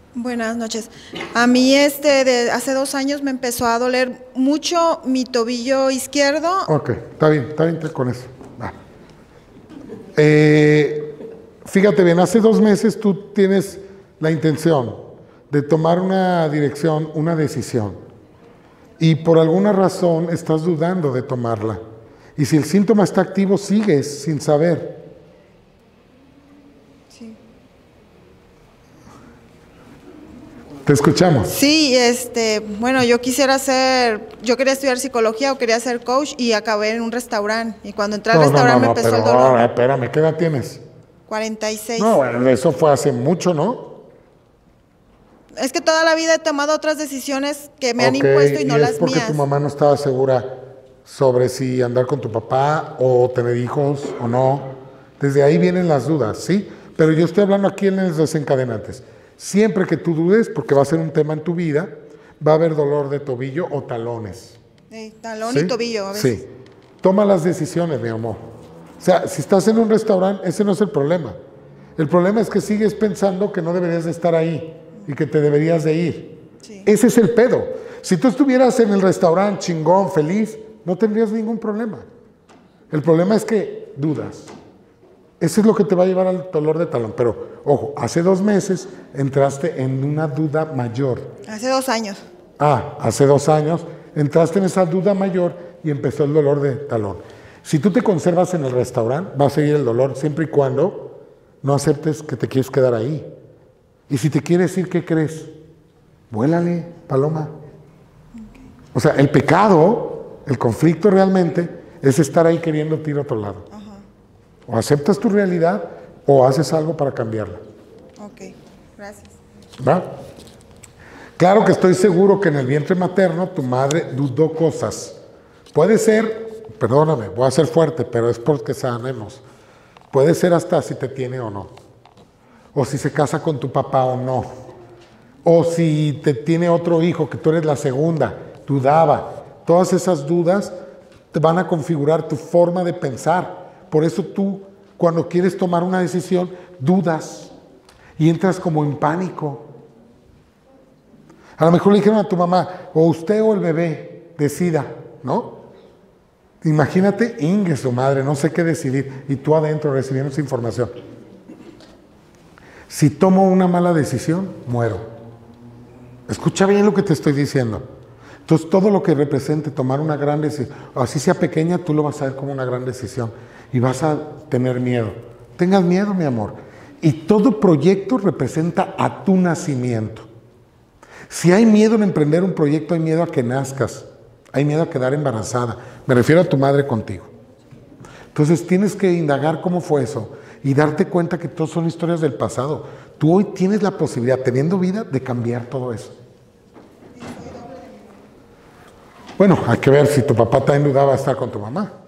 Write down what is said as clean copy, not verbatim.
Buenas noches. A mí hace 2 años me empezó a doler mucho mi tobillo izquierdo. Ok, está bien con eso. Va. Fíjate bien, hace 2 meses tú tienes la intención de tomar una dirección, una decisión, y por alguna razón estás dudando de tomarla. Y si el síntoma está activo, sigues sin saber. Sí. Te escuchamos. Sí, bueno, yo quería estudiar psicología o quería ser coach y acabé en un restaurante. Y cuando entré al restaurante me empezó el dolor. No, espérame, ¿qué edad tienes? 46. No, bueno, eso fue hace mucho, ¿no? Es que toda la vida he tomado otras decisiones que me han impuesto y no las mías. ¿Es porque tu mamá no estaba segura sobre si andar con tu papá o tener hijos o no? Desde ahí vienen las dudas, ¿sí? Pero yo estoy hablando aquí en los desencadenantes. Siempre que tú dudes, porque va a ser un tema en tu vida, va a haber dolor de tobillo o talones. Talón ¿Sí? y tobillo a veces. Sí. Toma las decisiones, mi amor. O sea, si estás en un restaurante, ese no es el problema. El problema es que sigues pensando que no deberías de estar ahí y que te deberías de ir. Sí. Ese es el pedo. Si tú estuvieras en el restaurante chingón, feliz, no tendrías ningún problema. El problema es que dudas. Eso es lo que te va a llevar al dolor de talón. Pero, ojo, hace 2 meses entraste en una duda mayor. Hace 2 años. Hace 2 años entraste en esa duda mayor y empezó el dolor de talón. Si tú te conservas en el restaurante, va a seguir el dolor siempre y cuando no aceptes que te quieres quedar ahí. Y si te quieres ir, ¿qué crees? Vuélale, paloma. O sea, el pecado, el conflicto realmente es estar ahí queriendo ir a otro lado. Ajá. O aceptas tu realidad o haces algo para cambiarla. Ok, gracias. ¿Va? Claro que estoy seguro que en el vientre materno tu madre dudó cosas. Puede ser, perdóname, voy a ser fuerte, pero es porque sanemos. Puede ser hasta si te tiene o no. O si se casa con tu papá o no. O si te tiene otro hijo, que tú eres la segunda, dudaba. Todas esas dudas te van a configurar tu forma de pensar. Por eso tú, cuando quieres tomar una decisión, dudas y entras como en pánico. A lo mejor le dijeron a tu mamá, o usted o el bebé, decida, ¿no? Imagínate, Inge, su madre, no sé qué decidir, y tú adentro recibiendo esa información. Si tomo una mala decisión, muero. Escucha bien lo que te estoy diciendo. Entonces, todo lo que represente tomar una gran decisión, así sea pequeña, tú lo vas a ver como una gran decisión y vas a tener miedo. Tengas miedo, mi amor. Y todo proyecto representa a tu nacimiento. Si hay miedo en emprender un proyecto, hay miedo a que nazcas. Hay miedo a quedar embarazada. Me refiero a tu madre contigo. Entonces tienes que indagar cómo fue eso y darte cuenta que todas son historias del pasado. Tú hoy tienes la posibilidad, teniendo vida, de cambiar todo eso. Bueno, hay que ver si tu papá también dudaba de estar con tu mamá.